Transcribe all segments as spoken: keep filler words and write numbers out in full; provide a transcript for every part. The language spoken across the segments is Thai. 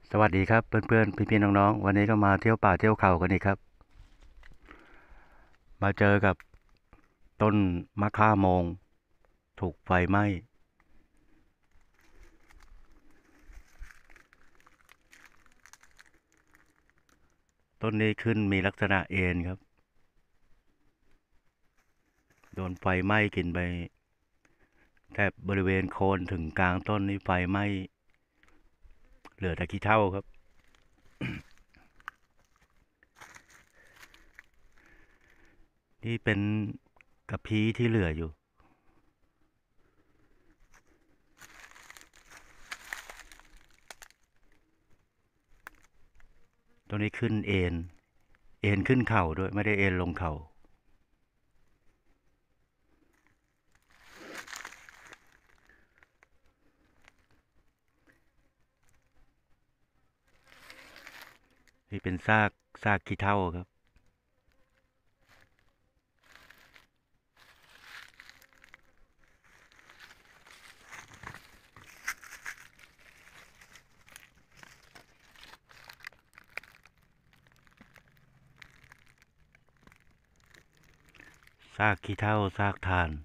สวัสดีครับเพื่อนๆพี่ๆน้องๆวันนี้ก็มาเที่ยวป่าเที่ยวเขากันอีกครับมาเจอกับต้นมะข่าโมงถูกไฟไหม้ต้นนี้ขึ้นมีลักษณะเอ็นครับโดนไฟไหม้กินไปแถบบริเวณโคนถึงกลางต้นนี้ไฟไหม้เหลือแต่ขี้เถ้าครับนี่เป็นกระพี้ที่เหลืออยู่ต้นนี้ขึ้นเอ็นเอ็นขึ้นเข่าด้วยไม่ได้เอ็นลงเข่านี่เป็นซากซากขี้เถ้าครับซากขี้เถ้าซากถ่าน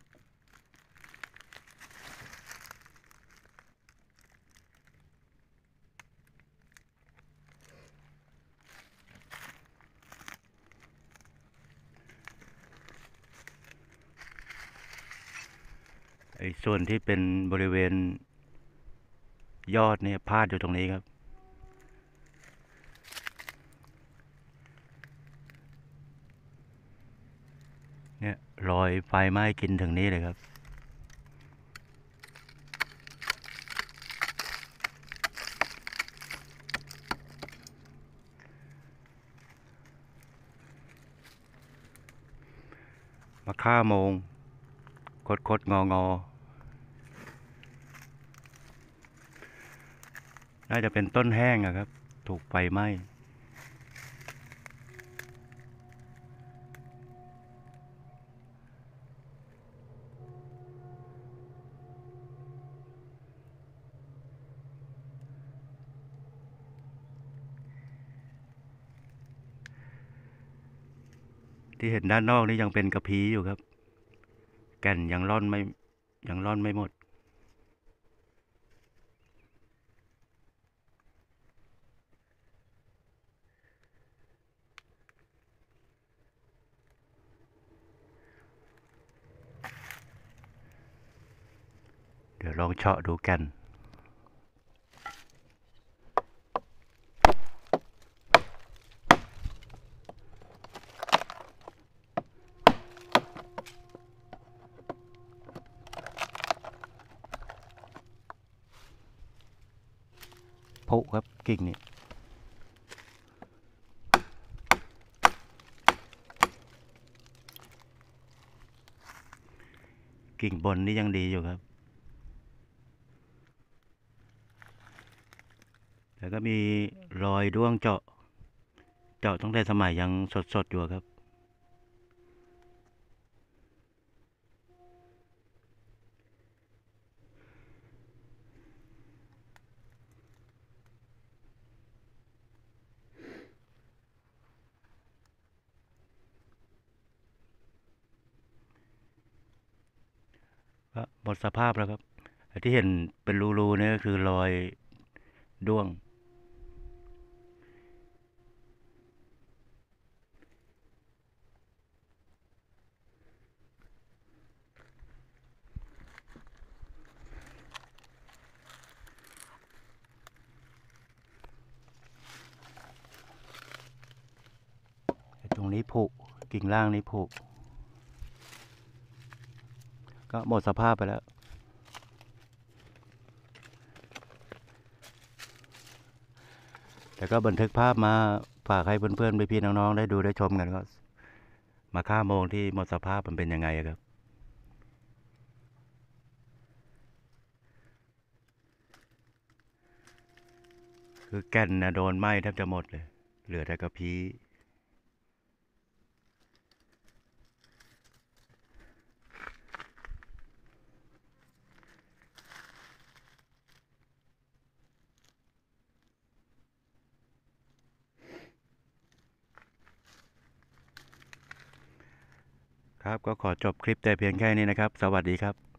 ไอ้ส่วนที่เป็นบริเวณยอดเนี่ยพาดอยู่ตรงนี้ครับเนี่ยรอยไฟไหม้กินถึงนี้เลยครับมะข่าโมงคดคดงองอน่าจะเป็นต้นแห้งอะครับถูกไฟไหม้ที่เห็นด้านนอกนี่ยังเป็นกระพี้อยู่ครับแก่นยังร่อนไม่ยังร่อนไม่หมดเดี๋ยวลองเฉาะดูแก่นผุครับกิ่งนี่กิ่งบนนี่ยังดีอยู่ครับแล้วก็มีรอยด้วงเจาะเจาะตั้งแต่สมัยยังสดๆอยู่ครับก็หมดสภาพแล้วครับที่เห็นเป็นรูๆนี่ก็คือรอยด้วงตรงนี้ผุกิ่งล่างนี้ผุก็หมดสภาพไปแล้ว แต่ก็บันทึกภาพมาฝากให้เพื่อนๆพี่ๆน้องๆได้ดูได้ชมกันก็มาค่าโมงที่หมดสภาพมันเป็นยังไงครับคือแก่นนะโดนไหม้แทบจะหมดเลยเหลือแต่กระพี้ครับก็ขอจบคลิปแต่เพียงแค่นี้นะครับสวัสดีครับ